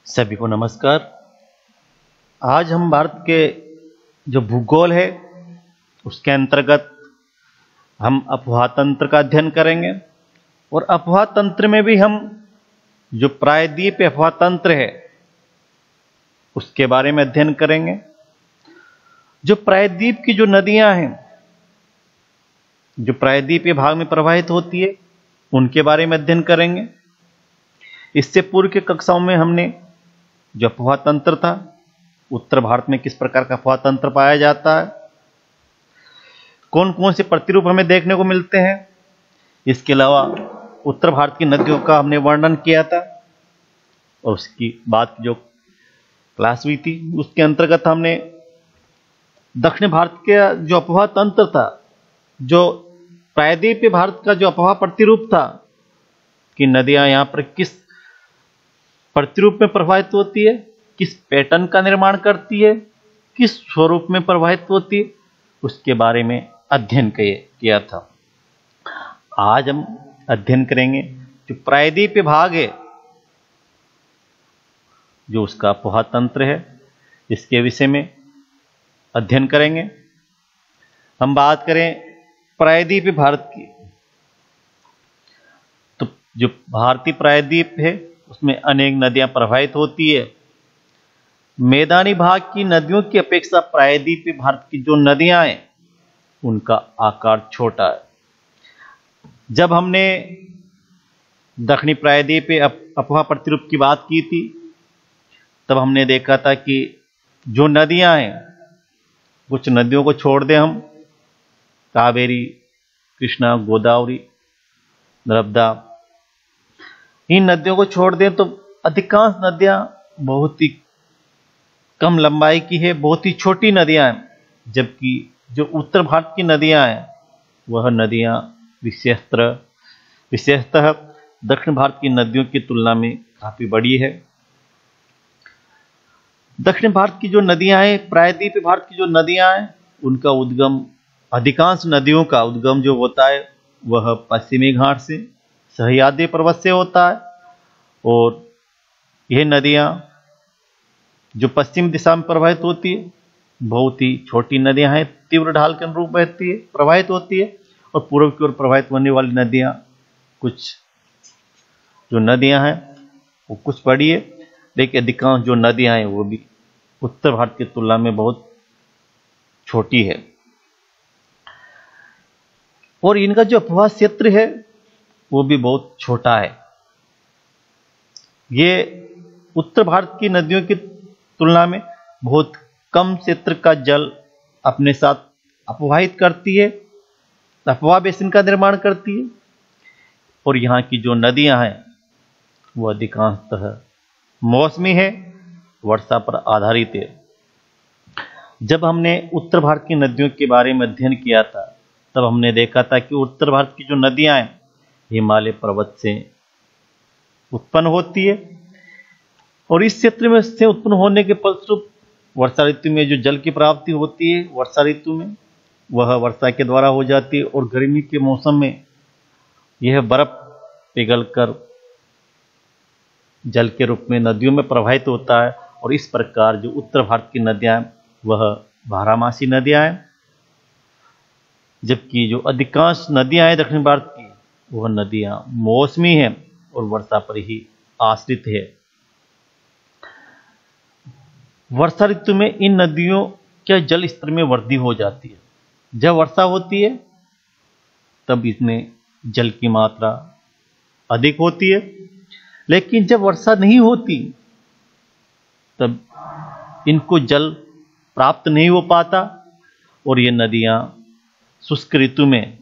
सभी को नमस्कार। आज हम भारत के जो भूगोल है उसके अंतर्गत हम अफवाह तंत्र का अध्ययन करेंगे और अफवाह तंत्र में भी हम जो प्रायद्वीप अफवाह तंत्र है उसके बारे में अध्ययन करेंगे। जो प्रायद्वीप की जो नदियां हैं जो प्रायद्वीपीय भाग में प्रवाहित होती है उनके बारे में अध्ययन करेंगे। इससे पूर्व के कक्षाओं में हमने जो अफवाह तंत्र था, उत्तर भारत में किस प्रकार का अफवाह तंत्र पाया जाता है, कौन कौन से प्रतिरूप हमें देखने को मिलते हैं, इसके अलावा उत्तर भारत की नदियों का हमने वर्णन किया था और उसकी बात जो क्लास हुई थी उसके अंतर्गत हमने दक्षिण भारत के जो अफवाह तंत्र था, जो प्रायद्वीपीय भारत का जो अफवाह प्रतिरूप था कि नदियां यहां पर किस प्रतिरूप में प्रवाहित होती है, किस पैटर्न का निर्माण करती है, किस स्वरूप में प्रवाहित होती है, उसके बारे में अध्ययन किया था। आज हम अध्ययन करेंगे जो प्रायद्वीपीय भाग है जो उसका अफवाह तंत्र है, इसके विषय में अध्ययन करेंगे। हम बात करें प्रायद्वीपीय भारत की, तो जो भारतीय प्रायद्वीप है उसमें अनेक नदियां प्रवाहित होती है। मैदानी भाग की नदियों की अपेक्षा प्रायद्वीपीय भारत की जो नदियां हैं उनका आकार छोटा है। जब हमने दक्षिणी प्रायद्वीपीय अफवाह प्रतिरूप की बात की थी तब हमने देखा था कि जो नदियां हैं, कुछ नदियों को छोड़ दें हम, कावेरी, कृष्णा, गोदावरी, नर्मदा, इन नदियों को छोड़ दें तो अधिकांश नदियां बहुत ही कम लंबाई की है, बहुत ही छोटी नदियां हैं। जबकि जो उत्तर भारत की नदियां हैं वह नदियां विशेषतः दक्षिण भारत की नदियों की तुलना में काफी बड़ी है। दक्षिण भारत की जो नदियां हैं, प्रायद्वीपीय भारत की जो नदियां हैं, उनका उद्गम, अधिकांश नदियों का उद्गम जो होता है वह पश्चिमी घाट से, सह्याद्री पर्वत से होता है। और यह नदियां जो पश्चिम दिशा में प्रवाहित होती है बहुत ही छोटी नदियां हैं, तीव्र ढाल के अनुरूप बहती है, प्रवाहित होती है। और पूर्व की ओर प्रवाहित होने वाली नदियां, कुछ जो नदियां हैं वो कुछ बड़ी है, लेकिन अधिकांश जो नदियां हैं वो भी उत्तर भारत की तुलना में बहुत छोटी है। और इनका जो अफवाह क्षेत्र है वो भी बहुत छोटा है। ये उत्तर भारत की नदियों की तुलना में बहुत कम क्षेत्र का जल अपने साथ अपवाहित करती है, अफवाह बेसिन का निर्माण करती है। और यहाँ की जो नदियां हैं वो अधिकांशतः मौसमी है, वर्षा पर आधारित है। जब हमने उत्तर भारत की नदियों के बारे में अध्ययन किया था तब हमने देखा था कि उत्तर भारत की जो नदियां हैं हिमालय पर्वत से उत्पन्न होती है और इस क्षेत्र में से उत्पन्न होने के फलस्वरूप वर्षा ऋतु में जो जल की प्राप्ति होती है वर्षा ऋतु में वह वर्षा के द्वारा हो जाती है और गर्मी के मौसम में यह बर्फ पिघलकर जल के रूप में नदियों में प्रवाहित होता है। और इस प्रकार जो उत्तर भारत की नदियां हैं वह बारहमासी नदियां हैं, जबकि जो अधिकांश नदियां हैं दक्षिण भारत की वह नदियां मौसमी हैं और वर्षा पर ही आश्रित है। वर्षा ऋतु में इन नदियों के जल स्तर में वृद्धि हो जाती है। जब वर्षा होती है तब इसमें जल की मात्रा अधिक होती है, लेकिन जब वर्षा नहीं होती तब इनको जल प्राप्त नहीं हो पाता और ये नदियां शुष्क ऋतु में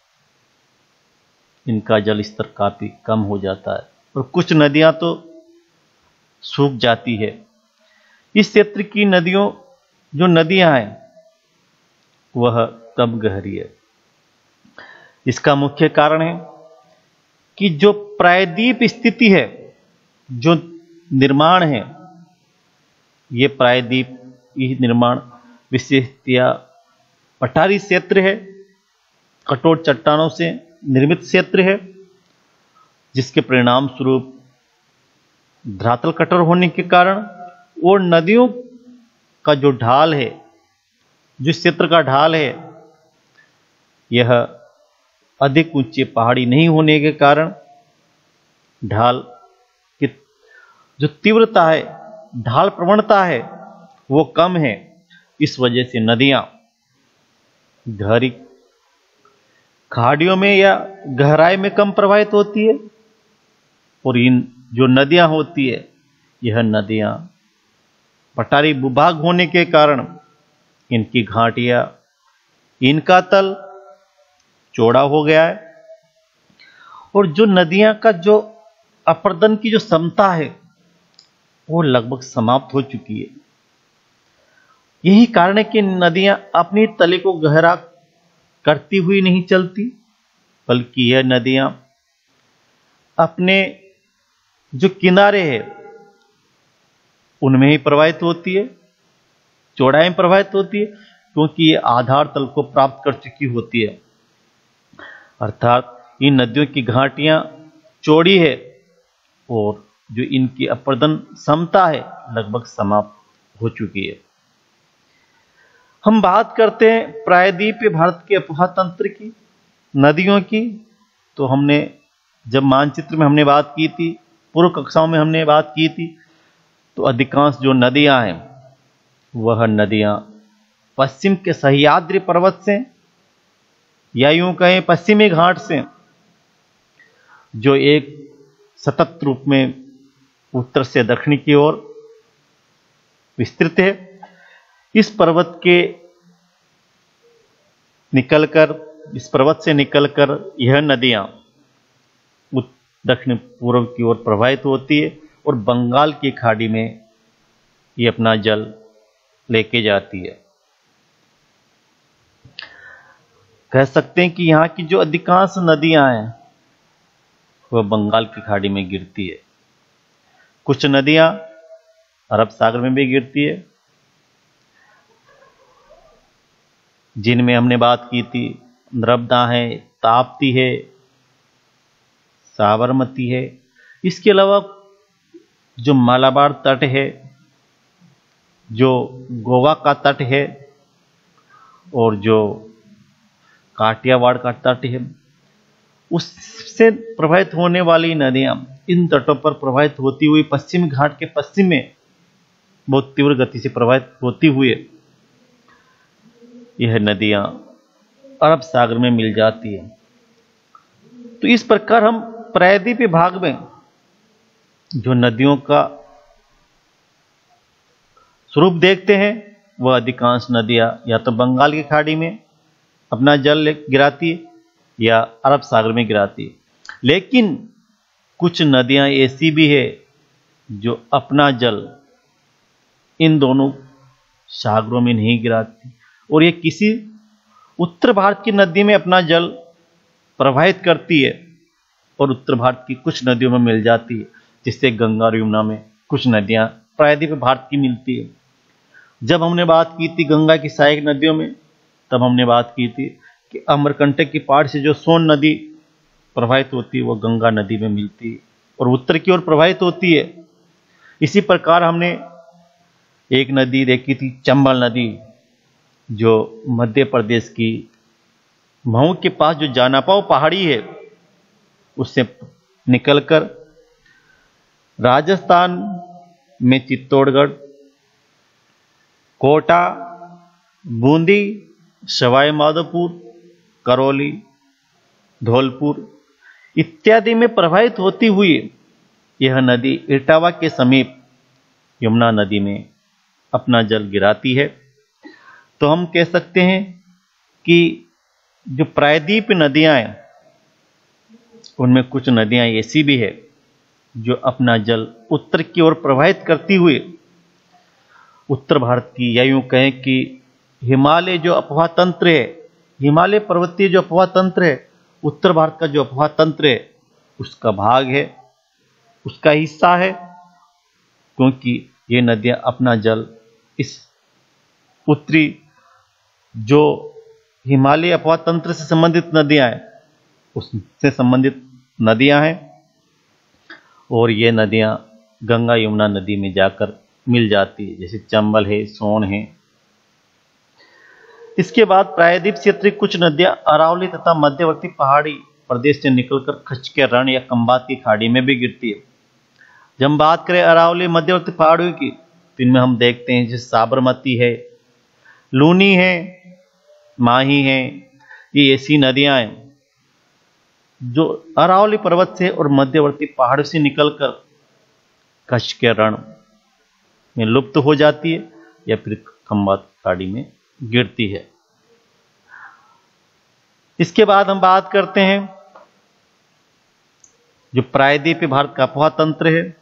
इनका जल स्तर काफी कम हो जाता है और कुछ नदियां तो सूख जाती है। इस क्षेत्र की जो नदियां हैं वह कम गहरी है। इसका मुख्य कारण है कि जो प्रायद्वीप स्थिति है, जो निर्माण है, ये प्रायद्वीप निर्माण विशेषतया पठारी क्षेत्र है, कठोर चट्टानों से निर्मित क्षेत्र है, जिसके परिणाम स्वरूप धरातल कठोर होने के कारण वो नदियों का जो ढाल है, जिस क्षेत्र का ढाल है, यह अधिक ऊंची पहाड़ी नहीं होने के कारण ढाल की जो तीव्रता है, ढाल प्रवणता है, वो कम है। इस वजह से नदियां गहरी खाड़ियों में या गहराई में कम प्रवाहित होती है, और इन जो नदियां होती है, यह नदियां पठारी भूभाग होने के कारण इनकी घाटियां, इनका तल चौड़ा हो गया है, और जो नदियां का जो अपर्दन की जो क्षमता है वो लगभग समाप्त हो चुकी है। यही कारण है कि नदियां अपनी तले को गहरा करती हुई नहीं चलती, बल्कि यह नदियां अपने जो किनारे हैं उनमें ही प्रवाहित होती है, चौड़ाई में प्रवाहित होती है, क्योंकि ये आधार तल को प्राप्त कर चुकी होती है। अर्थात इन नदियों की घाटियां चौड़ी है और जो इनकी अपर्दन क्षमता है लगभग समाप्त हो चुकी है। हम बात करते हैं प्रायद्वीपीय भारत के अफवाह तंत्र की, नदियों की। तो हमने जब मानचित्र में हमने बात की थी, पूर्व कक्षाओं में हमने बात की थी, तो अधिकांश जो नदियां हैं वह नदियां पश्चिम के सह्याद्री पर्वत से, या यूं कहें पश्चिमी घाट से, जो एक सतत रूप में उत्तर से दक्षिण की ओर विस्तृत है, इस पर्वत से निकलकर यह नदियां दक्षिण पूर्व की ओर प्रवाहित होती है और बंगाल की खाड़ी में ये अपना जल लेके जाती है। कह सकते हैं कि यहाँ की जो अधिकांश नदियां हैं वह बंगाल की खाड़ी में गिरती है। कुछ नदियां अरब सागर में भी गिरती है, जिनमें हमने बात की थी नर्मदा है, ताप्ती है, साबरमती है। इसके अलावा जो मालाबार तट है, जो गोवा का तट है, और जो काठियावाड़ का तट है, उससे प्रवाहित होने वाली नदियां इन तटों पर प्रवाहित होती हुई पश्चिमी घाट के पश्चिम में बहुत तीव्र गति से प्रवाहित होती हुई यह नदियां अरब सागर में मिल जाती है। तो इस प्रकार हम प्रायद्वीपीय भाग में जो नदियों का स्वरूप देखते हैं, वह अधिकांश नदियां या तो बंगाल की खाड़ी में अपना जल गिराती है या अरब सागर में गिराती है। लेकिन कुछ नदियां ऐसी भी है जो अपना जल इन दोनों सागरों में नहीं गिराती, और ये किसी उत्तर भारत की नदी में अपना जल प्रवाहित करती है और उत्तर भारत की कुछ नदियों में मिल जाती है, जिससे गंगा और यमुना में कुछ नदियां प्रायद्वीपीय भारत की मिलती है। जब हमने बात की थी गंगा की सहायक नदियों में, तब हमने बात की थी कि अमरकंटक की पहाड़ से जो सोन नदी प्रवाहित होती है, वह गंगा नदी में मिलती है और उत्तर की ओर प्रवाहित होती है। इसी प्रकार हमने एक नदी देखी थी, चंबल नदी, जो मध्य प्रदेश की महू के पास जो जानापाव पहाड़ी है, उससे निकलकर राजस्थान में चित्तौड़गढ़, कोटा, बूंदी, सवाई माधोपुर, करौली, धौलपुर इत्यादि में प्रवाहित होती हुई यह नदी इटावा के समीप यमुना नदी में अपना जल गिराती है। तो हम कह सकते हैं कि जो प्रायद्वीपीय नदियां हैं, उनमें कुछ नदियां ऐसी भी है जो अपना जल उत्तर की ओर प्रवाहित करती हुई उत्तर भारत की, या यूं कहें कि हिमालय जो अफवाह तंत्र है, हिमालय पर्वतीय जो अफवाह तंत्र है, उत्तर भारत का जो अफवाह तंत्र है, उसका भाग है, उसका हिस्सा है, क्योंकि ये नदियां अपना जल इस उत्तरी जो हिमालय अफवाह तंत्र से संबंधित नदियां हैं, उससे संबंधित नदियां हैं, और ये नदियां गंगा यमुना नदी में जाकर मिल जाती है, जैसे चंबल है, सोन है। इसके बाद प्रायद्वीप क्षेत्र की कुछ नदियां अरावली तथा मध्यवर्ती पहाड़ी प्रदेश से निकलकर कच्छ के रण या खंबात की खाड़ी में भी गिरती है। जब हम बात करें अरावली मध्यवर्ती पहाड़ियों की, तो इनमें हम देखते हैं जैसे साबरमती है, लूनी है, माही है। ये ऐसी नदियां हैं जो अरावली पर्वत से और मध्यवर्ती पहाड़ से निकलकर कच्छ के रण में लुप्त हो जाती है या फिर खंबात खाड़ी में गिरती है। इसके बाद हम बात करते हैं जो प्रायद्वीपीय भारत का अफवाह तंत्र है।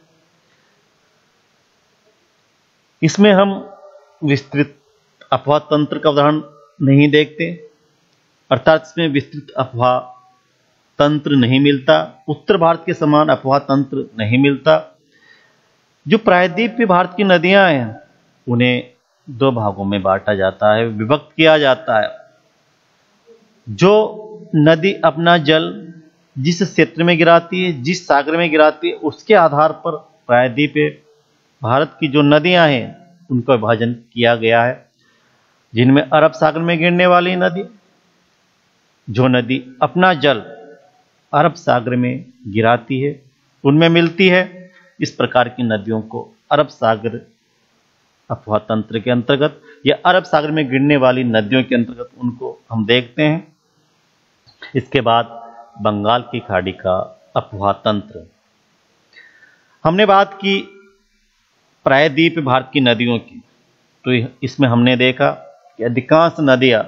इसमें हम विस्तृत अफवाह तंत्र का उदाहरण नहीं देखते, अर्थात इसमें विस्तृत अफवाह तंत्र नहीं मिलता। उत्तर भारत के समान अफवाह तंत्र नहीं मिलता। जो प्रायद्वीपीय भारत की नदियां हैं उन्हें दो भागों में बांटा जाता है, विभक्त किया जाता है। जो नदी अपना जल जिस क्षेत्र में गिराती है, जिस सागर में गिराती है, उसके आधार पर प्रायद्वीपीय भारत की जो नदियां हैं उनका विभाजन किया गया है, जिनमें अरब सागर में गिरने वाली नदी, जो नदी अपना जल अरब सागर में गिराती है उनमें मिलती है। इस प्रकार की नदियों को अरब सागर अफवाह तंत्र के अंतर्गत या अरब सागर में गिरने वाली नदियों के अंतर्गत उनको हम देखते हैं। इसके बाद बंगाल की खाड़ी का अफवाह तंत्र। हमने बात की प्रायद्वीप भारत की नदियों की, तो इसमें हमने देखा कि अधिकांश नदियां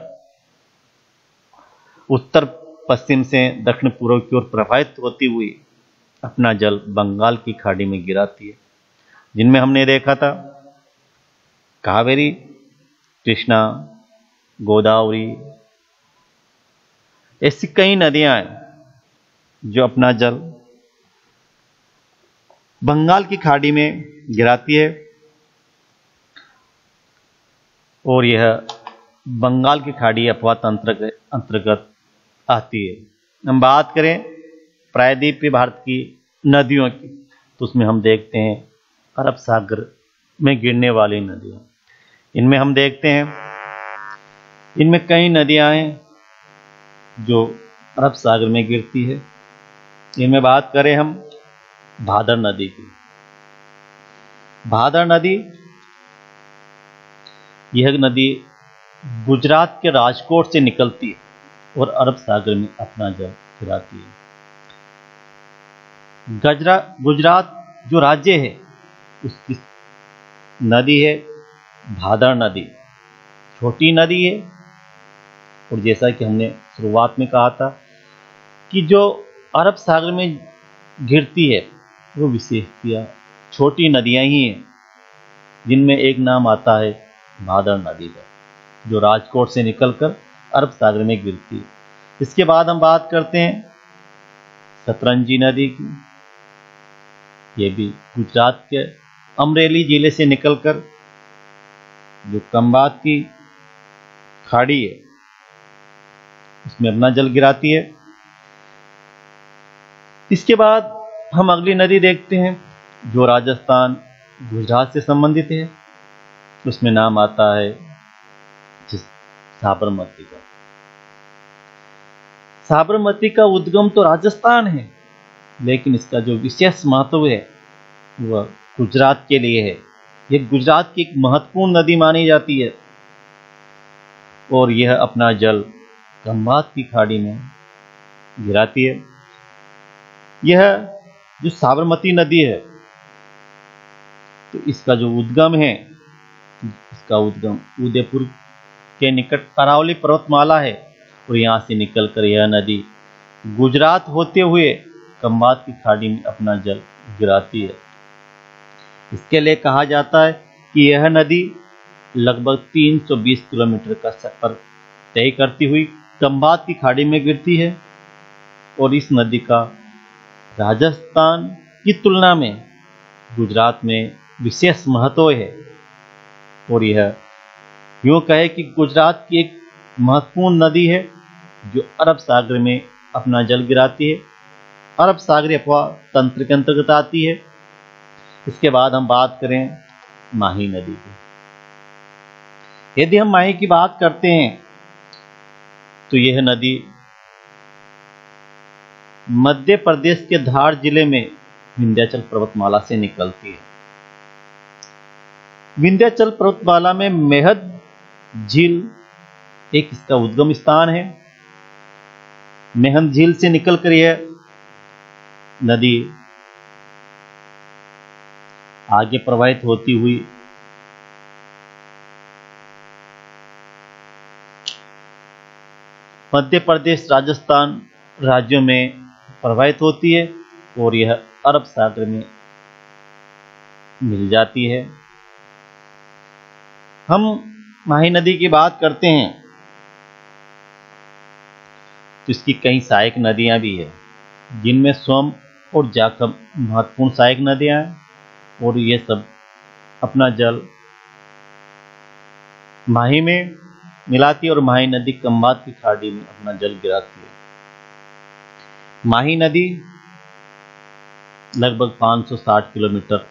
उत्तर पश्चिम से दक्षिण पूर्व की ओर प्रवाहित होती हुई अपना जल बंगाल की खाड़ी में गिराती है, जिनमें हमने देखा था कावेरी, कृष्णा, गोदावरी, ऐसी कई नदियां हैं जो अपना जल बंगाल की खाड़ी में गिराती है और यह बंगाल की खाड़ी अफवाह तंत्र के अंतर्गत आती है। हम बात करें प्रायद्वीपीय भारत की नदियों की, तो उसमें हम देखते हैं अरब सागर में गिरने वाली नदियां। इनमें हम देखते हैं इनमें कई नदियां हैं जो अरब सागर में गिरती है। इनमें बात करें हम भादर नदी की। भादर नदी, यह नदी गुजरात के राजकोट से निकलती है और अरब सागर में अपना जल गिराती है। गुजरात जो राज्य है उसकी नदी है भादर नदी। छोटी नदी है और जैसा कि हमने शुरुआत में कहा था कि जो अरब सागर में गिरती है वो विशेषतः छोटी नदियां ही हैं, जिनमें एक नाम आता है भादर नदी का, जो राजकोट से निकलकर अरब सागर में गिरती है। इसके बाद हम बात करते हैं सतरंजी नदी की। ये भी गुजरात के अमरेली जिले से निकलकर जो खंबात की खाड़ी है उसमें अपना जल गिराती है। इसके बाद हम अगली नदी देखते हैं जो राजस्थान गुजरात से संबंधित है, उसमें नाम आता है साबरमती का। साबरमती का उद्गम तो राजस्थान है, लेकिन इसका जो विशेष महत्व है वह गुजरात के लिए है। यह गुजरात की एक महत्वपूर्ण नदी मानी जाती है और यह अपना जल खंबात की खाड़ी में गिराती है। यह जो साबरमती नदी है तो इसका जो उद्गम है, इसका उद्गम उदयपुर के निकट अरावली पर्वतमाला है और यहाँ से निकलकर यह नदी गुजरात होते हुए खंबात की खाड़ी में अपना जल गिराती है। इसके लिए कहा जाता है कि यह नदी लगभग 320 किलोमीटर का सफर तय करती हुई खंबात की खाड़ी में गिरती है और इस नदी का राजस्थान की तुलना में गुजरात में विशेष महत्व है। और यह यूँ कहे कि गुजरात की एक महत्वपूर्ण नदी है जो अरब सागर में अपना जल गिराती है। अरब सागरीय अफवाह तंत्र के अंतर्गत आती है। इसके बाद हम बात करें माही नदी की। यदि हम माही की बात करते हैं तो यह नदी मध्य प्रदेश के धार जिले में विंध्याचल पर्वतमाला से निकलती है। विंध्याचल पर्वतमाला में मेहद झील एक इसका उद्गम स्थान है। मेहंद झील से निकलकर यह नदी आगे प्रवाहित होती हुई मध्य प्रदेश, राजस्थान राज्यों में प्रवाहित होती है और यह अरब सागर में मिल जाती है। हम माही नदी की बात करते हैं तो इसकी कई सहायक नदियां भी है, जिनमें सोम और जाखम महत्वपूर्ण सहायक नदियां हैं और ये सब अपना जल माही में मिलाती है और माही नदी खंभात की खाड़ी में अपना जल गिराती है। माही नदी लगभग 560 किलोमीटर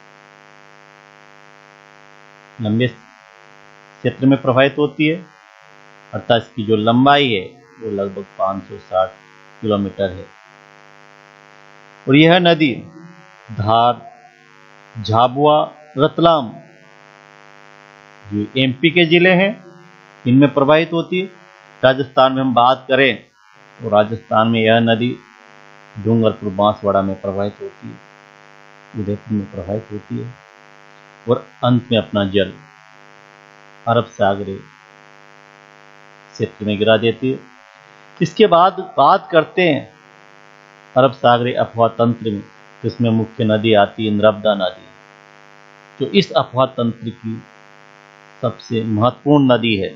लंबे क्षेत्र में प्रवाहित होती है, अर्थात इसकी जो लंबाई है वो लगभग 560 किलोमीटर है। और यह नदी धार, झाबुआ, रतलाम जो एमपी के जिले हैं इनमें प्रवाहित होती है। राजस्थान में हम बात करें तो राजस्थान में यह नदी डूंगरपुर, बांसवाड़ा में प्रवाहित होती है, उदयपुर में प्रवाहित होती है और अंत में अपना जल अरब सागरीय क्षेत्र में गिरा देती है। इसके बाद बात करते हैं अरब सागरीय अफवाह तंत्र में, जिसमें मुख्य नदी आती है नर्मदा नदी, जो इस अफवाह तंत्र की सबसे महत्वपूर्ण नदी है।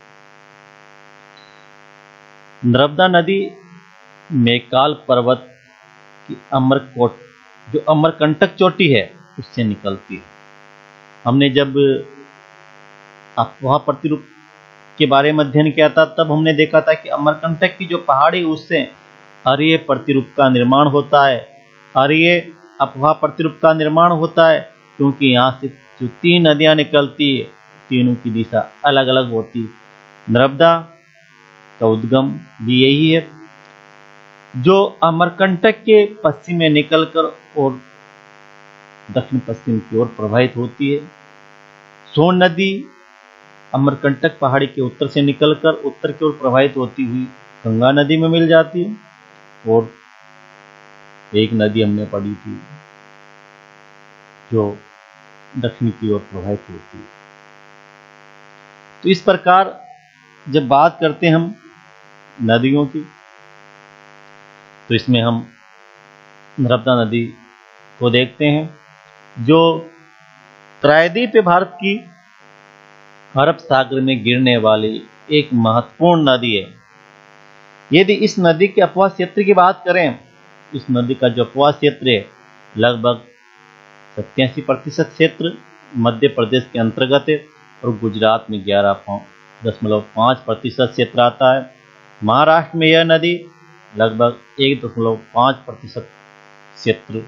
नर्मदा नदी मैकाल पर्वत की जो अमरकंटक चोटी है उससे निकलती है। हमने जब अफवाह प्रतिरूप के बारे में अध्ययन किया था तब हमने देखा था कि अमरकंटक की जो पहाड़ी उससे अरीय प्रतिरूप का निर्माण होता है। अरीय अफवाह प्रतिरूप का निर्माण होता है क्योंकि यहाँ से जो 3 नदियाँ निकलती है तीनों की दिशा अलग अलग होती है। नर्मदा का उद्गम भी यही है जो अमरकंटक के पश्चिम में निकलकर और दक्षिण पश्चिम की ओर प्रवाहित होती है। सोन नदी अमरकंटक पहाड़ी के उत्तर से निकलकर उत्तर की ओर प्रवाहित होती हुई गंगा नदी में मिल जाती है और एक नदी हमने पढ़ी थी जो दक्षिण की ओर प्रवाहित होती है। तो इस प्रकार जब बात करते हैं हम नदियों की तो इसमें हम नर्मदा नदी को देखते हैं जो त्रायद्वीप भारत की अरब सागर में गिरने वाली एक महत्वपूर्ण नदी है। यदि इस नदी के अपवाह क्षेत्र की बात करें, इस नदी का जो अपवाह क्षेत्र है लगभग 87% क्षेत्र मध्य प्रदेश के अंतर्गत है और गुजरात में 11.5% क्षेत्र आता है। महाराष्ट्र में यह नदी लगभग 1.5% क्षेत्र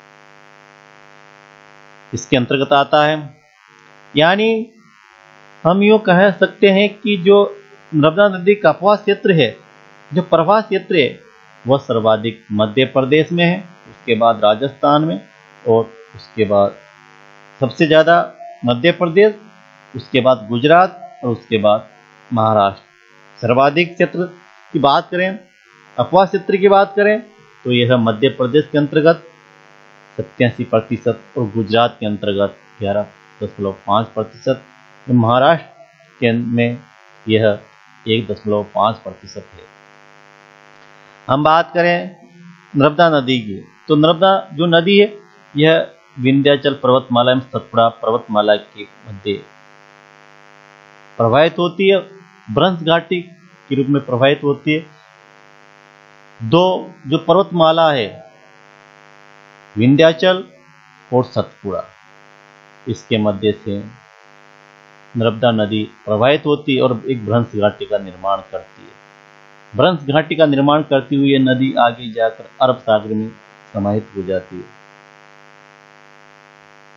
इसके अंतर्गत आता है। यानी हम यूँ कह सकते हैं कि जो नर्मदा नदी का अपवाह क्षेत्र है, जो प्रवाह क्षेत्र है, वह सर्वाधिक मध्य प्रदेश में है, उसके बाद राजस्थान में और उसके बाद सबसे ज़्यादा मध्य प्रदेश, उसके बाद गुजरात और उसके बाद महाराष्ट्र। सर्वाधिक क्षेत्र की बात करें, अपवाह क्षेत्र की बात करें तो यह मध्य प्रदेश के अंतर्गत 87% और गुजरात के अंतर्गत 11.5%, महाराष्ट्र के में यह 1.5% है। हम बात करें नर्मदा नदी की तो नर्मदा जो नदी है यह विंध्याचल पर्वतमाला एवं सतपुड़ा पर्वतमाला के मध्य प्रवाहित होती है, ब्रह्मस घाटी के रूप में प्रवाहित होती है। दो जो पर्वतमाला है विंध्याचल और सतपुड़ा, इसके मध्य से नर्मदा नदी प्रवाहित होती है और एक ब्रह्मस घाटी का निर्माण करती है। ब्रह्मस घाटी का निर्माण करती हुई यह नदी आगे जाकर अरब सागर में समाहित हो जाती है।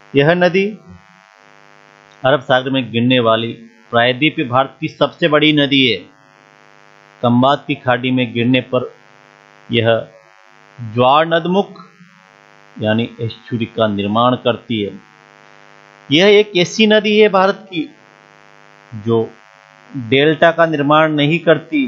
यह नदी अरब सागर में गिरने वाली प्रायद्वीपीय भारत की सबसे बड़ी नदी है। खंबात की खाड़ी में गिरने पर यह ज्वार नदमुख यानी एस्चुरी का निर्माण करती है। यह एक ऐसी नदी है भारत की जो डेल्टा का निर्माण नहीं करती।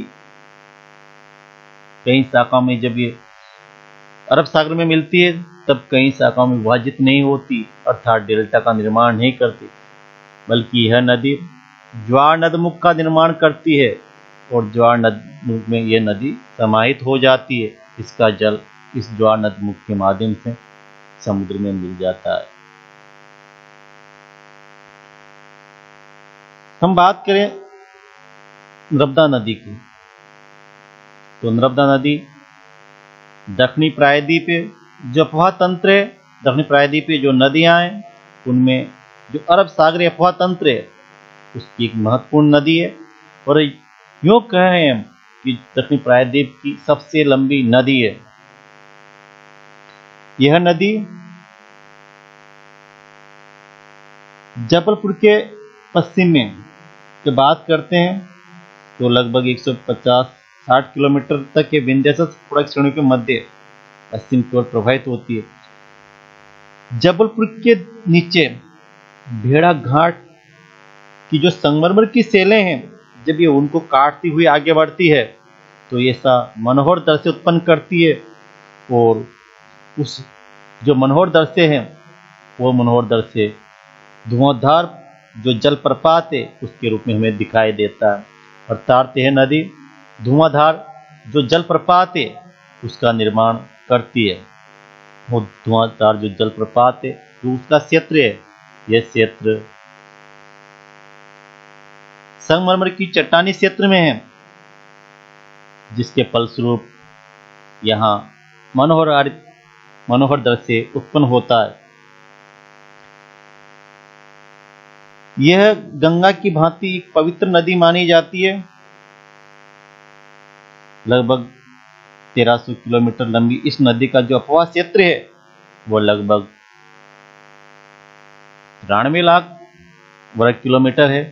कई शाखाओं में जब ये अरब सागर में मिलती है तब कई शाखाओं में विभाजित नहीं होती, अर्थात डेल्टा का निर्माण नहीं करती, बल्कि यह नदी ज्वार नदमुख का निर्माण करती है और ज्वार नदमुख में यह नदी समाहित हो जाती है। इसका जल इस ज्वार नदमुख के माध्यम से समुद्र में मिल जाता है। हम बात करें नर्मदा नदी की, तो नर्मदा नदी दक्षिणी प्रायद्वीपीय जो अफवाह तंत्र है, दक्षिणी प्रायद्वीपीय जो नदियां हैं उनमें जो अरब सागरीय अफवाह तंत्र है उसकी एक महत्वपूर्ण नदी है। और यूं कह रहे हैं कि दक्षिणी प्रायद्वीप की सबसे लंबी नदी है। यह नदी जबलपुर के पश्चिम में जब बात करते हैं तो लगभग 150-60 किलोमीटर तक के विंध्याचल सड़क श्रेणी के मध्य पश्चिम की ओर प्रवाहित होती है। जबलपुर के नीचे भेड़ा घाट की जो संगमरमर की सेलें हैं, जब ये उनको काटती हुई आगे बढ़ती है तो ये ऐसा मनोहर दृश्य उत्पन्न करती है। और उस जो मनोहर दृश्य है वो मनोहर दृश्य धुआंधार जो जलप्रपात है उसके रूप में हमें दिखाई देता है। अर्थात यह नदी धुआंधार जो जलप्रपात है उसका निर्माण करती है। वो धुआंधार जो जलप्रपात है जो उसका क्षेत्र है, यह क्षेत्र संगमरमर की चट्टानी क्षेत्र में है, जिसके फलस्वरूप यहाँ मनोहर दृश्य उत्पन्न होता है। यह गंगा की भांति एक पवित्र नदी मानी जाती है। लगभग 1300 किलोमीटर लंबी इस नदी का जो अफवाह क्षेत्र है वो लगभग 93 लाख वर्ग किलोमीटर है।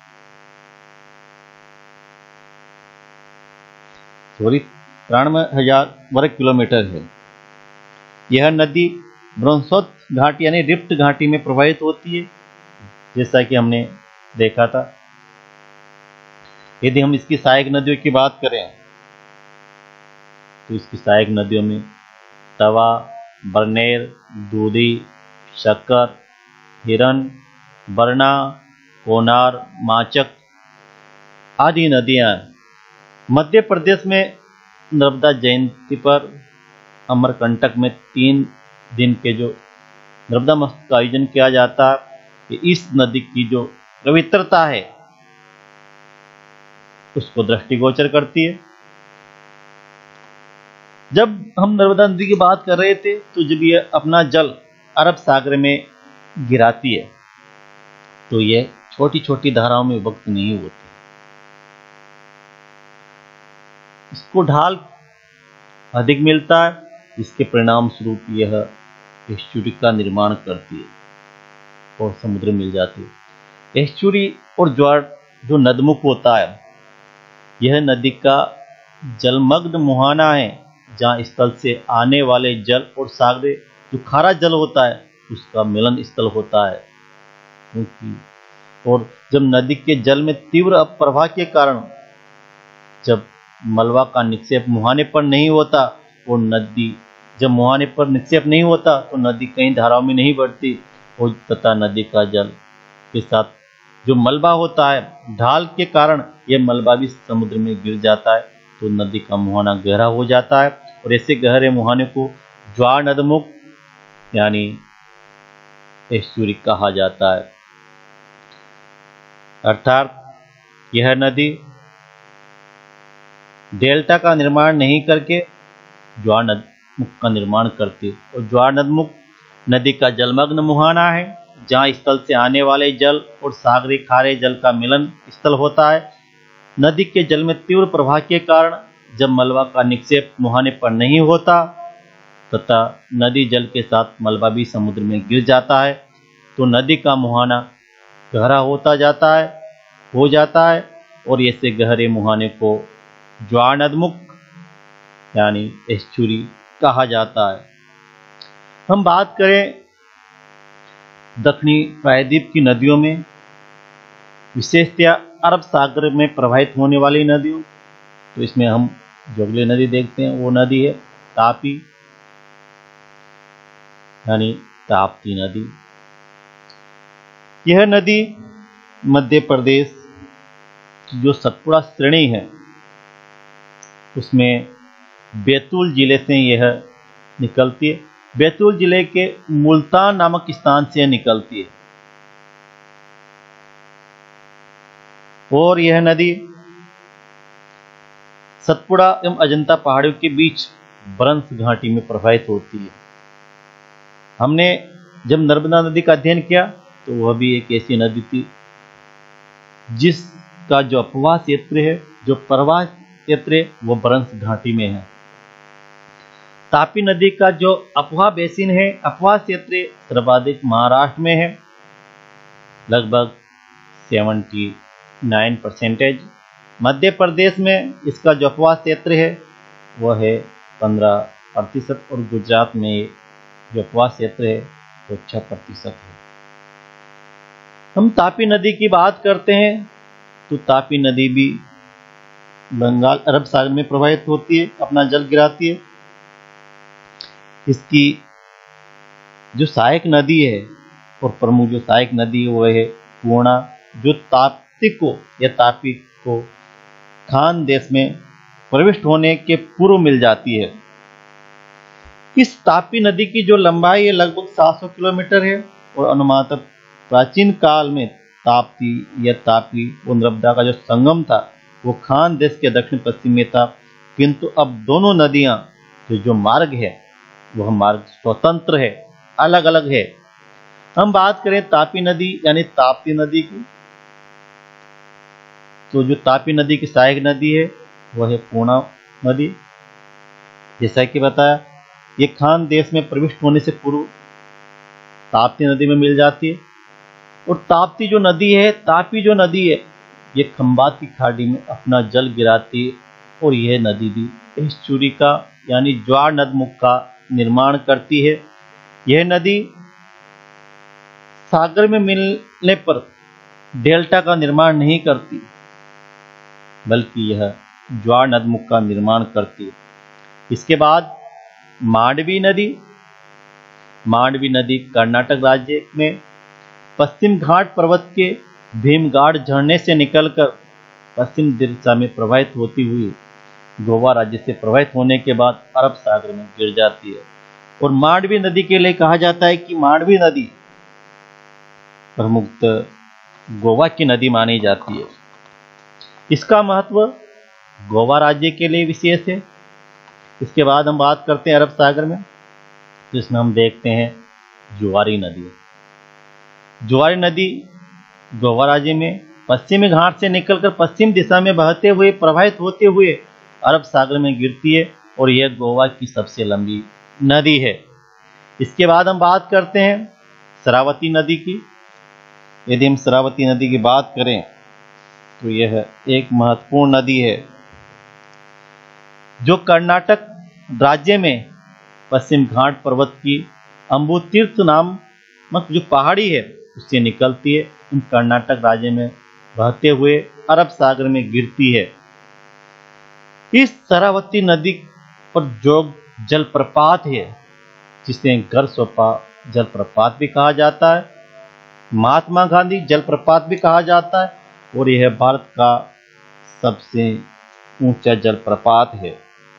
सॉरी 93,000 वर्ग किलोमीटर है। यह नदी ब्रह्मोत्सव घाटी यानी रिफ्ट घाटी में प्रवाहित होती है, जैसा कि हमने देखा था। यदि हम इसकी सहायक नदियों की बात करें तो इसकी सहायक नदियों में तवा, बरनेर, दूधी, शक्कर, हिरन, बरना, कोनार, माचक आदि नदियां हैं। मध्य प्रदेश में नर्मदा जयंती पर अमरकंटक में 3 दिन के जो नर्मदा महोत्सव का आयोजन किया जाता है, इस नदी की जो पवित्रता है उसको दृष्टिगोचर करती है। जब हम नर्मदा नदी की बात कर रहे थे तो जब ये अपना जल अरब सागर में गिराती है तो ये छोटी छोटी धाराओं में विभक्त नहीं होती। इसको ढाल अधिक मिलता है, इसके परिणाम स्वरूप यह एस्चुरी का निर्माण करती है और समुद्र मिल जाती है। एस्चुरी और ज्वार जो नदमुख होता है, यह नदी का जलमग्न मुहाना है, जहाँ स्थल से आने वाले जल और सागरीय जो खारा जल होता है उसका मिलन स्थल होता है। और जब नदी के जल में तीव्र प्रवाह के कारण जब मलबा का निक्षेप मुहाने पर नहीं होता और नदी जब मुहाने पर निक्षेप नहीं होता तो नदी कई धाराओं में नहीं बढ़ती और तथा नदी का जल के साथ जो मलबा होता है ढाल के कारण यह मलबा भी समुद्र में गिर जाता है, तो नदी का मुहाना गहरा हो जाता है और ऐसे गहरे मुहाने को ज्वार नदमुख यानी एस्चुरी कहा जाता है। अर्थात यह नदी डेल्टा का निर्माण नहीं करके ज्वार नदमुख का निर्माण करती है। और ज्वार नदमुख नदी का जलमग्न मुहाना है, जहाँ स्थल से आने वाले जल और सागरीय खारे जल का मिलन स्थल होता है। नदी के जल में तीव्र प्रवाह के कारण जब मलबा का निक्षेप मुहाने पर नहीं होता तथा नदी जल के साथ मलबा भी समुद्र में गिर जाता है, तो नदी का मुहाना गहरा हो जाता है और ऐसे गहरे मुहाने को ज्वारनदमुख यानी एस्चुरी कहा जाता है। हम बात करें दक्षिणी प्रायद्वीप की नदियों में, विशेषतया अरब सागर में प्रवाहित होने वाली नदियों, तो इसमें हम जो अगली नदी देखते हैं वो नदी है तापी यानी ताप्ती नदी। यह नदी मध्य प्रदेश की जो सतपुड़ा श्रेणी है उसमें बैतूल जिले से यह निकलती है। बैतूल जिले के मुल्तान नामक स्थान से निकलती है और यह नदी सतपुड़ा एवं अजंता पहाड़ियों के बीच बरंस घाटी में प्रवाहित होती है। हमने जब नर्मदा नदी का अध्ययन किया तो वह भी एक ऐसी नदी थी जिसका जो अपवाह क्षेत्र है, जो प्रवाह क्षेत्र है, वो बरंस घाटी में है। तापी नदी का जो अपवाह बेसिन है, अपवाह क्षेत्र सर्वाधिक महाराष्ट्र में है, लगभग 79%। मध्य प्रदेश में इसका जो अपवाह क्षेत्र है वह है 15% और गुजरात में जो अपवाह क्षेत्र है वो 6% है। हम तापी नदी की बात करते हैं तो तापी नदी भी बंगाल अरब सागर में प्रवाहित होती है, अपना जल गिराती है। इसकी जो सहायक नदी है और प्रमुख जो सहायक नदी है वह है पूर्णा, जो तापी को खान देश में प्रविष्ट होने के पूर्व मिल जाती है। इस तापी नदी की जो लंबाई है लगभग 700 किलोमीटर है और अनुमानतः प्राचीन काल में तापी और नर्मदा का जो संगम था वो खान देश के दक्षिण पश्चिम में था, किंतु अब दोनों नदियां जो मार्ग है वह मार्ग स्वतंत्र है, अलग अलग है। हम बात करें तापी नदी यानी ताप्ती नदी की, तो जो तापी नदी की सहायक नदी है वह है पूर्णा नदी। जैसा कि बताया ये खान देश में प्रविष्ट होने से पूर्व ताप्ती नदी में मिल जाती है और ताप्ती जो नदी है, तापी जो नदी है, ये खंबात की खाड़ी में अपना जल गिराती है और यह नदी भी एस्चुरी का यानी ज्वारनदमुख का निर्माण करती है। यह नदी सागर में मिलने पर डेल्टा का निर्माण नहीं करती, बल्कि यह ज्वारनदमुख का निर्माण करती है। इसके बाद मांडवी नदी कर्नाटक राज्य में पश्चिम घाट पर्वत के भीमगाड़ झरने से निकलकर पश्चिम दिशा में प्रवाहित होती हुई गोवा राज्य से प्रवाहित होने के बाद अरब सागर में गिर जाती है और मांडवी नदी के लिए कहा जाता है कि मांडवी नदी प्रमुखतः गोवा की नदी मानी जाती है। इसका महत्व गोवा राज्य के लिए विशेष है। इसके बाद हम बात करते हैं अरब सागर में, जिसमें हम देखते हैं जुआरी नदी। जुआरी नदी गोवा राज्य में पश्चिमी घाट से निकलकर पश्चिम दिशा में बहते हुए प्रवाहित होते हुए अरब सागर में गिरती है और यह गोवा की सबसे लंबी नदी है। इसके बाद हम बात करते हैं शरावती नदी की। यदि हम शरावती नदी की बात करें तो यह एक महत्वपूर्ण नदी है जो कर्नाटक राज्य में पश्चिम घाट पर्वत की अम्बुतीर्थ नामक जो पहाड़ी है उससे निकलती है, कर्नाटक राज्य में बहते हुए अरब सागर में गिरती है। इस शरावती नदी पर जो जलप्रपात है जिसे गरसोपा जलप्रपात भी कहा जाता है, महात्मा गांधी जलप्रपात भी कहा जाता है और यह भारत का सबसे ऊंचा जलप्रपात है।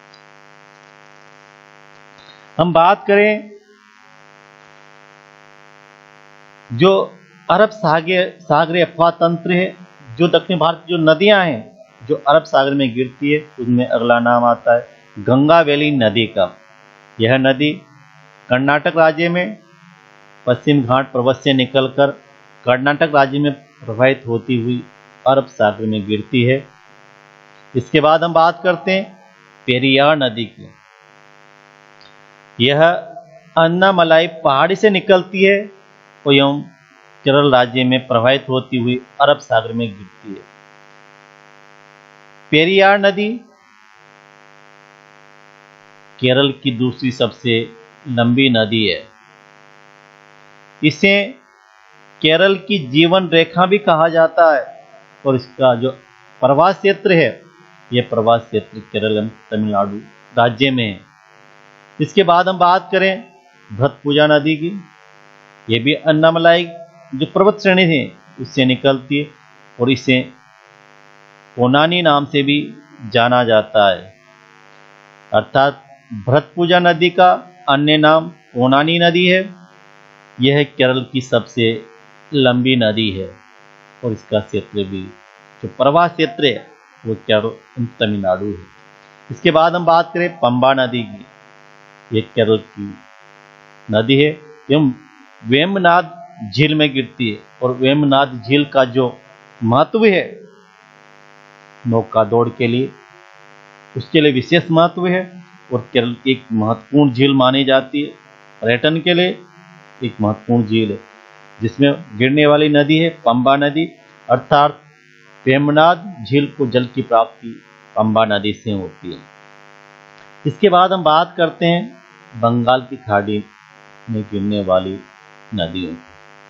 हम बात करें जो अरब सागरीय अफवाह तंत्र है, जो दक्षिण भारत की जो नदियां हैं जो अरब सागर में गिरती है, उनमें अगला नाम आता है गंगा वैली नदी का। यह नदी कर्नाटक राज्य में पश्चिम घाट पर्वत से निकलकर कर्नाटक राज्य में प्रवाहित होती हुई अरब सागर में गिरती है। इसके बाद हम बात करते हैं पेरियार नदी की। यह अन्नामलाई पहाड़ी से निकलती है एवं केरल राज्य में प्रवाहित होती हुई अरब सागर में गिरती है। पेरियार नदी केरल की दूसरी सबसे लंबी नदी है। इसे केरल की जीवन रेखा भी कहा जाता है और इसका जो प्रवास क्षेत्र है, यह प्रवास क्षेत्र केरल एवं तमिलनाडु राज्य में है। इसके बाद हम बात करें भ्रतपुजा नदी की। यह भी अन्नामलाई जो पर्वत श्रेणी है उससे निकलती है और इसे ओनानी नाम से भी जाना जाता है। अर्थात भ्रतपुजा नदी का अन्य नाम ओनानी नदी है। यह केरल की सबसे लंबी नदी है और इसका क्षेत्र भी जो प्रवास क्षेत्र है वो केरल तमिलनाडु है। इसके बाद हम बात करें पंबा नदी की। ये केरल की नदी है एवं वेम्बनाड झील में गिरती है और वेम्बनाड झील का जो महत्व है नौका दौड़ के लिए, उसके लिए विशेष महत्व है और केरल की एक महत्वपूर्ण झील मानी जाती है। पर्यटन के लिए एक महत्वपूर्ण झील है जिसमें गिरने वाली नदी है पंबा नदी। अर्थात वेम्बनाड झील को जल की प्राप्ति पंबा नदी से होती है। इसके बाद हम बात करते हैं बंगाल की खाड़ी में गिरने वाली नदियों की।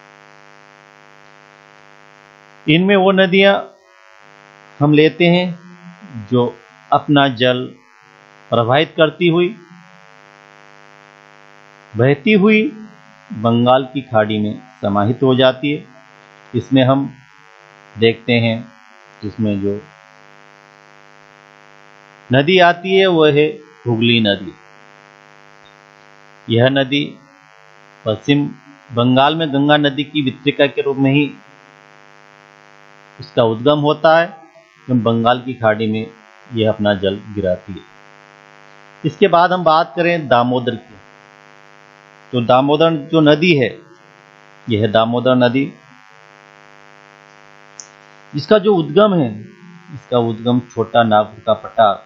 इनमें वो नदियां हम लेते हैं जो अपना जल प्रवाहित करती हुई बहती हुई बंगाल की खाड़ी में समाहित हो जाती है। इसमें हम देखते हैं इसमें जो नदी आती है वह है हुगली नदी। यह नदी पश्चिम बंगाल में गंगा नदी की वितरिका के रूप में ही इसका उद्गम होता है एवं बंगाल की खाड़ी में यह अपना जल गिराती है। इसके बाद हम बात करें दामोदर की। तो दामोदर जो नदी है यह है दामोदर नदी। इसका जो उद्गम है, इसका उद्गम छोटा नागपुर का पठार,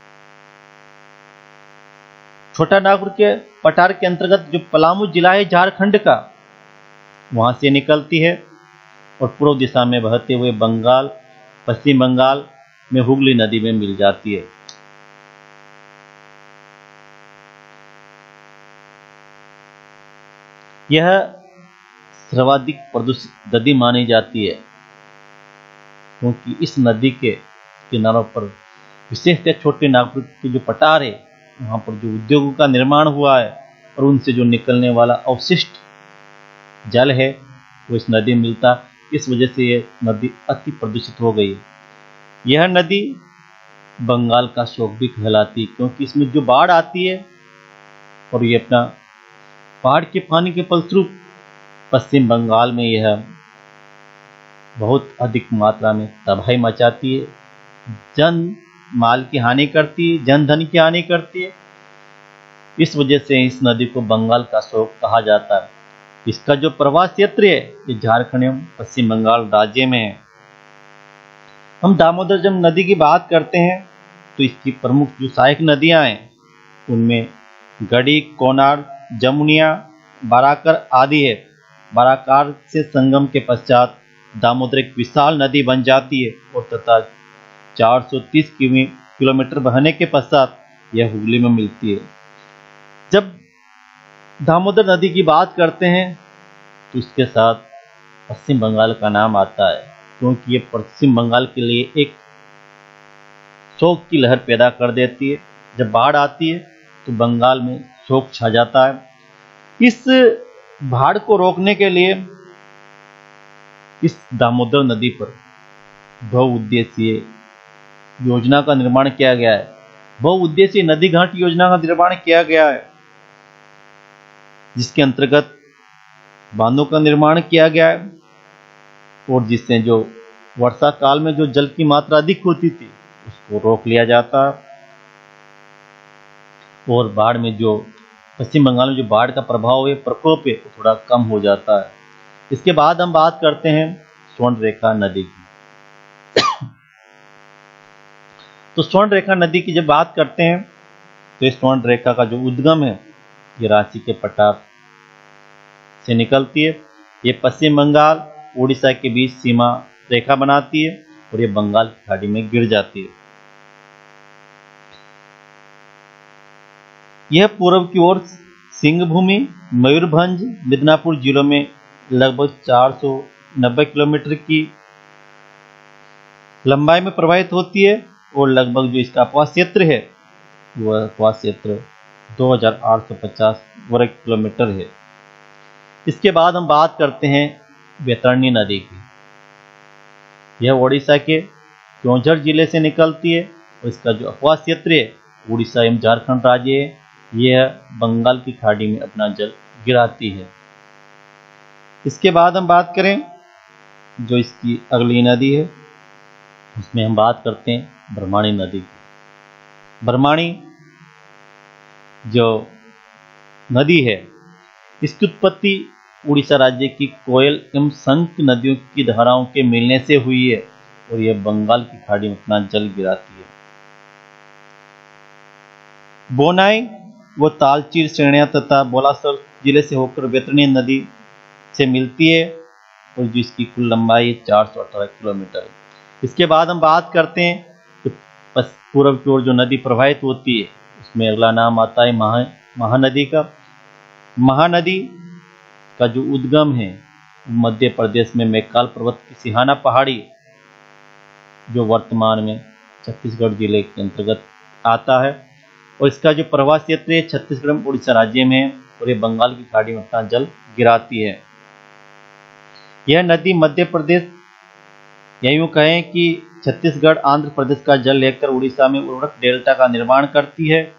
छोटा नागपुर के पठार के अंतर्गत जो पलामू जिला है झारखंड का, वहां से निकलती है और पूर्व दिशा में बहते हुए बंगाल, पश्चिम बंगाल में हुगली नदी में मिल जाती है। यह सर्वाधिक प्रदूषित नदी मानी जाती है क्योंकि इस नदी के किनारों पर विशेषतः छोटे नागपुर के जो पठार है वहां पर जो उद्योगों का निर्माण हुआ है और उनसे जो निकलने वाला अवशिष्ट जल है वो इस नदी में मिलता। इस वजह से यह नदी अति प्रदूषित हो गई है। यह नदी बंगाल का शोक भी कहलाती है क्योंकि इसमें जो बाढ़ आती है और ये अपना बाढ़ के पानी के फलस्वरूप पश्चिम बंगाल में यह बहुत अधिक मात्रा में तबाही मचाती है, जन माल की हानि करती है, जन धन की हानि करती है। इस वजह से इस नदी को बंगाल का शोक कहा जाता है। इसका जो प्रवास क्षेत्र है ये झारखंड एवं पश्चिम बंगाल राज्य में है। हम दामोदर जब नदी की बात करते हैं तो इसकी प्रमुख जो सहायक नदियां हैं उनमें गड़ी, कोनार, जमुनिया, बाराकर आदि है। बाराकार से संगम के पश्चात दामोदर एक विशाल नदी बन जाती है और तथा 430 किलोमीटर बहने के पश्चात यह हुगली में मिलती है। जब दामोदर नदी की बात करते हैं तो इसके साथ पश्चिम बंगाल का नाम आता है क्योंकि ये पश्चिम बंगाल के लिए एक शोक की लहर पैदा कर देती है। जब बाढ़ आती है तो बंगाल में शोक छा जाता है। इस बाढ़ को रोकने के लिए इस दामोदर नदी पर बहुउद्देशीय योजना का निर्माण किया गया है। बहुउद्देशीय नदी घाट योजना का निर्माण किया गया है जिसके अंतर्गत बांधों का निर्माण किया गया है और जिससे जो वर्षा काल में जो जल की मात्रा अधिक होती थी उसको रोक लिया जाता है और बाढ़ में जो पश्चिम बंगाल में जो बाढ़ का प्रभाव है, प्रकोप है, वो थोड़ा कम हो जाता है। इसके बाद हम बात करते हैं स्वर्णरेखा नदी की। तो स्वर्णरेखा नदी की जब बात करते हैं तो इस स्वर्णरेखा का जो उद्गम है ये रांची के पठार से निकलती है ये पश्चिम बंगाल उड़ीसा के बीच सीमा रेखा बनाती है और ये बंगाल की खाड़ी में गिर जाती है। यह पूर्व की ओर सिंहभूमि, मयूरभंज, मिदनापुर जिलों में लगभग 490 किलोमीटर की लंबाई में प्रवाहित होती है और लगभग जो इसका अपवास क्षेत्र है वह अपवास क्षेत्र 2850 वर्ग किलोमीटर है। इसके बाद हम बात करते हैं बैतरणी नदी की। यह ओडिशा के क्योंझर जिले से निकलती है और इसका जो अपवास क्षेत्र है उड़ीसा एवं झारखंड राज्य है, यह बंगाल की खाड़ी में अपना जल गिराती है। इसके बाद हम बात करें जो इसकी अगली नदी है, उसमें हम बात करते हैं ब्रह्मणी नदी की। ब्रह्मणी जो नदी है इसकी उत्पत्ति उड़ीसा राज्य की कोयल एवं संक नदियों की धाराओं के मिलने से हुई है और यह बंगाल की खाड़ी में अपना जल गिराती है। बोनाई व तालचीर श्रेणियां तथा बोलासर जिले से होकर बैतरणी नदी से मिलती है और जिसकी कुल लंबाई 418 किलोमीटर है। इसके बाद हम बात करते हैं कि पूर्व की ओर जो नदी प्रवाहित होती है उसमें अगला नाम आता है महानदी का। महानदी का जो उद्गम है मध्य प्रदेश में मैकाल पर्वत की सिहाना पहाड़ी जो वर्तमान में छत्तीसगढ़ जिले के अंतर्गत आता है और इसका जो प्रवाह क्षेत्र है छत्तीसगढ़ उड़ीसा राज्य में है और ये बंगाल की खाड़ी में अपना जल गिराती है। यह नदी मध्य प्रदेश या यूं कहें कि छत्तीसगढ़ आंध्र प्रदेश का जल लेकर उड़ीसा में उर्वरक डेल्टा का निर्माण करती है।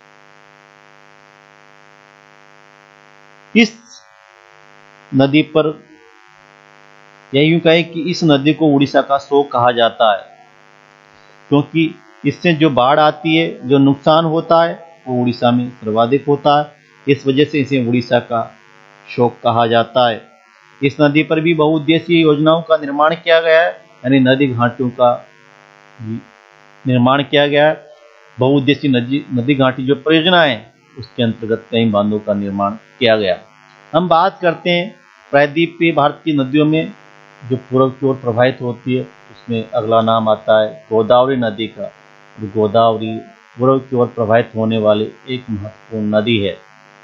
इस नदी पर या यूं कहें कि इस नदी को उड़ीसा का शोक कहा जाता है क्योंकि इससे जो बाढ़ आती है, जो नुकसान होता है वो उड़ीसा में सर्वाधिक होता है। इस वजह से इसे उड़ीसा का शोक कहा जाता है। इस नदी पर भी बहुउद्देशीय योजनाओं का निर्माण किया गया है, यानी नदी घाटियों का निर्माण किया गया है। बहुउद्देशीय नदी घाटी जो परियोजना है उसके अंतर्गत कई बांधों का निर्माण किया गया। हम बात करते हैं प्रायद्वीपीय भारत की नदियों में जो पूर्व की ओर प्रवाहित होती है, उसमें अगला नाम आता है गोदावरी नदी का। गोदावरी पूर्व की ओर प्रवाहित होने वाली एक महत्वपूर्ण नदी है।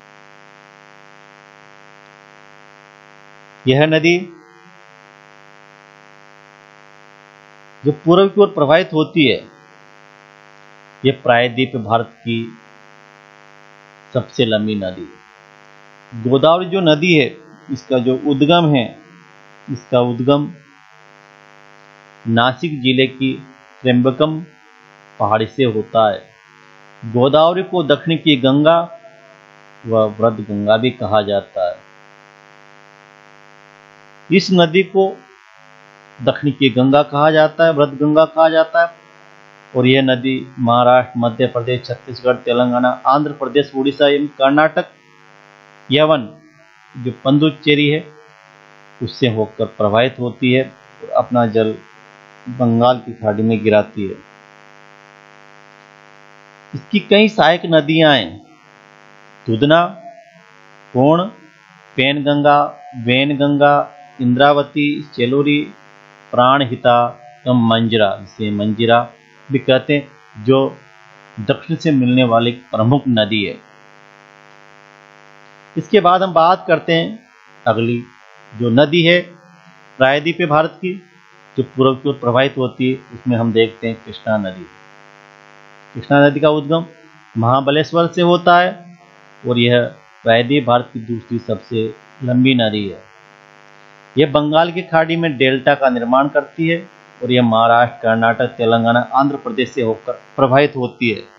यह नदी जो पूर्व की ओर प्रवाहित होती है यह प्रायद्वीपीय भारत की सबसे लंबी नदी है। गोदावरी जो नदी है इसका जो उद्गम है, इसका उद्गम नासिक जिले की त्र्यंबकम पहाड़ी से होता है। गोदावरी को दक्षिण की गंगा व वृद्ध गंगा भी कहा जाता है। इस नदी को दक्षिण की गंगा कहा जाता है, वृद्ध गंगा कहा जाता है और यह नदी महाराष्ट्र, मध्य प्रदेश, छत्तीसगढ़, तेलंगाना, आंध्र प्रदेश, उड़ीसा एवं कर्नाटक, यवन जो पुडुचेरी है उससे होकर प्रवाहित होती है और अपना जल बंगाल की खाड़ी में गिराती है। इसकी कई सहायक नदियां हैं, दुधना, कोण, पेनगंगा, वैनगंगा, इंद्रावती, चेलोरी, प्राणहिता एवं मंजरा, जिसे मंजिरा भी कहते हैं, जो दक्षिण से मिलने वाली प्रमुख नदी है। इसके बाद हम बात करते हैं अगली जो नदी है प्रायद्वीपीय भारत की जो पूर्व की ओर प्रवाहित होती है, उसमें हम देखते हैं कृष्णा नदी। कृष्णा नदी का उद्गम महाबलेश्वर से होता है और यह प्रायद्वीपीय भारत की दूसरी सबसे लंबी नदी है। यह बंगाल की खाड़ी में डेल्टा का निर्माण करती है और यह महाराष्ट्र, कर्नाटक, तेलंगाना, आंध्र प्रदेश से होकर प्रवाहित होती है।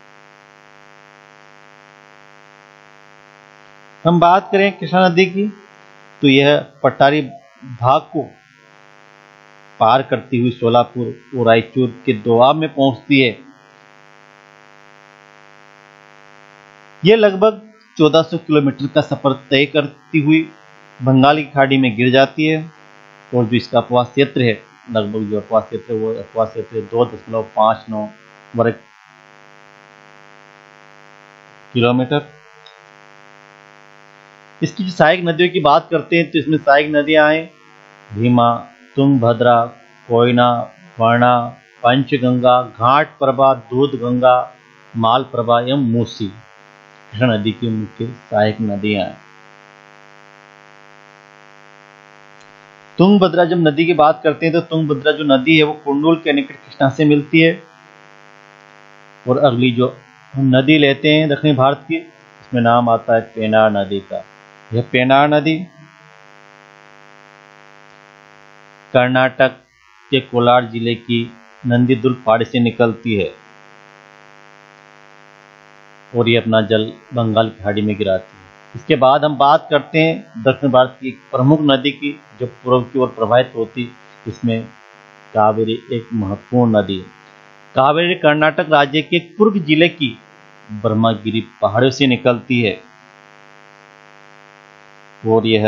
हम बात करें कृष्णा नदी की तो यह पट्टारी भाग को पार करती हुई सोलापुर और रायचूर के दोआब में पहुंचती है। यह लगभग 1400 किलोमीटर का सफर तय करती हुई बंगाल की खाड़ी में गिर जाती है और जो इसका अपवास क्षेत्र है, लगभग जो अपवास क्षेत्र है वो अपवास क्षेत्र 2.59 वर्ग किलोमीटर। इसकी जो सहायक नदियों की बात करते हैं तो इसमें सहायक नदियां हैं भीमा, तुंगभद्रा, कोयना, वर्णा, पंचगंगा, घाट प्रभा, दूध गंगा, मालप्रभा एवं मूसी कृष्णा नदी की मुख्य सहायक नदियां हैं। तुंगभद्रा जब नदी की बात करते हैं तो तुंगभद्रा जो नदी है वो कुर्नूल के निकट कृष्णा से मिलती है। और अगली जो हम नदी लेते हैं दक्षिणी भारत की, इसमें नाम आता है पेनार नदी का। यह पेनार नदी कर्नाटक के कोलार जिले की नंदीदुर्ग पहाड़ी से निकलती है और ये अपना जल बंगाल की खाड़ी में गिराती है। इसके बाद हम बात करते हैं दक्षिण भारत की एक प्रमुख नदी की जो पूर्व की ओर प्रवाहित होती, इसमें कावेरी एक महत्वपूर्ण नदी है। कावेरी कर्नाटक राज्य के कुर्ग जिले की ब्रह्मगिरी पहाड़ियों से निकलती है और यह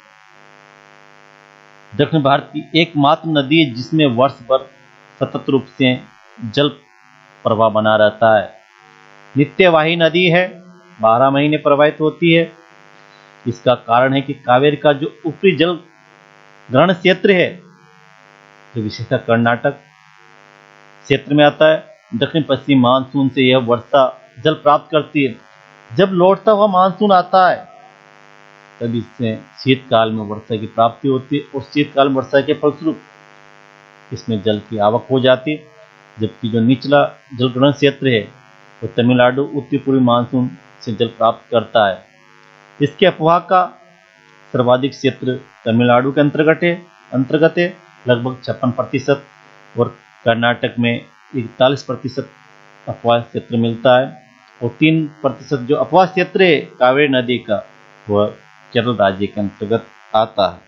दक्षिण भारत की एकमात्र नदी है जिसमें वर्ष भर सतत रूप से जल प्रवाह बना रहता है। नित्यवाही नदी है, 12 महीने प्रवाहित होती है। इसका कारण है कि कावेरी का जो ऊपरी जल ग्रहण क्षेत्र है जो विशेषतः कर्नाटक क्षेत्र में आता है। दक्षिण पश्चिम मानसून से यह वर्षा जल प्राप्त करती है। जब लौटता हुआ मानसून आता है तब इससे शीतकाल में वर्षा की प्राप्ति होती है और शीतकाल में वर्षा के फलस्वरूप इसमें जल की आवक हो जाती है। जबकि जो निचला जल ग्रहण क्षेत्र है वो तमिलनाडु उत्तर पूर्वी मानसून से जल प्राप्त करता है। इसके अफवाह का सर्वाधिक क्षेत्र तमिलनाडु के अंतर्गत है लगभग 56% और कर्नाटक में 41% अफवाह क्षेत्र मिलता है और 3% जो अफवाह क्षेत्र है कावेरी नदी का वह केरल राज्य के अंतर्गत आता है।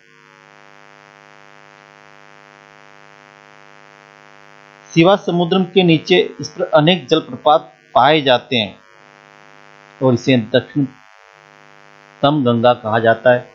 शिवा समुद्रम के नीचे इस पर अनेक जलप्रपात पाए जाते हैं और इसे दक्षिणतम गंगा कहा जाता है।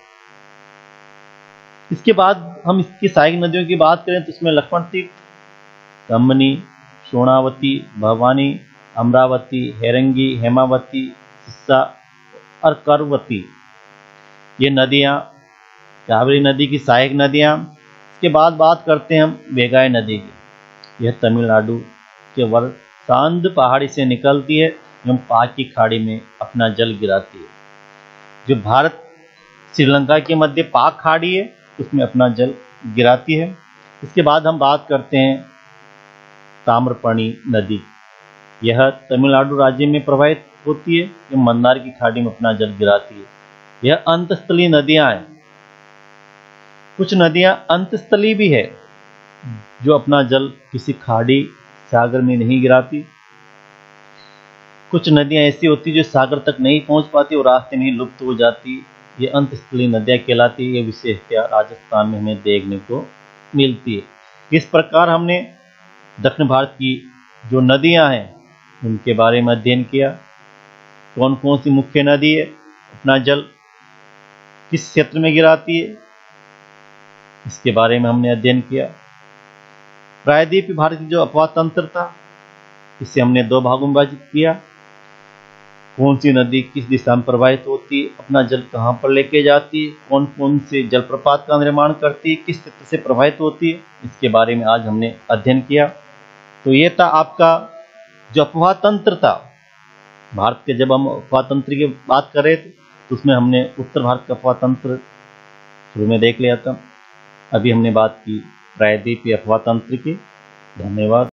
इसके बाद हम इसकी सहायक नदियों की बात करें तो इसमें लक्ष्मण तीर्थ, कमनी, सोनावती, भवानी, अमरावती, हेरंगी, हेमावती, सिस्सा और करवती ये नदियां कावेरी नदी की सहायक नदियां। इसके बाद बात करते हैं हम वेगाई नदी की। यह तमिलनाडु के वर्सांद पहाड़ी से निकलती है एवं पाक की खाड़ी में अपना जल गिराती है। जो भारत श्रीलंका के मध्य पाक खाड़ी है उसमें अपना जल गिराती है। इसके बाद हम बात करते हैं ताम्रपर्णी नदी। यह तमिलनाडु राज्य में प्रवाहित होती है, यह मन्नार की खाड़ी में अपना जल गिराती है। यह अंतस्थलीय नदियां हैं। कुछ नदियां अंतस्थलीय भी है जो अपना जल किसी खाड़ी सागर में नहीं गिराती। कुछ नदियां ऐसी होती जो सागर तक नहीं पहुंच पाती और रास्ते में ही लुप्त हो जाती। ये अंतस्थलीय नदियां कहलाती है। ये विशेषता राजस्थान में हमें देखने को मिलती है। इस प्रकार हमने दक्षिण भारत की जो नदियां हैं उनके बारे में अध्ययन किया। कौन कौन सी मुख्य नदी है, अपना जल किस क्षेत्र में गिराती है, इसके बारे में हमने अध्ययन किया। प्रायद्वीपीय भारत की जो अपवाह तंत्र था इसे हमने 2 भागों में विभाजित किया। कौन सी नदी किस दिशा में प्रवाहित होती है, अपना जल कहाँ पर लेके जाती है, कौन कौन से जलप्रपात का निर्माण करती है, किस क्षेत्र से प्रवाहित होती है, इसके बारे में आज हमने अध्ययन किया। तो ये था आपका जो अफवाह तंत्र था भारत के। जब हम अफवाह तंत्र की बात करें तो उसमें हमने उत्तर भारत का अफवाह तंत्र शुरू में देख लिया था। अभी हमने बात की प्रायद्वीपीय अफवाह तंत्र की। धन्यवाद।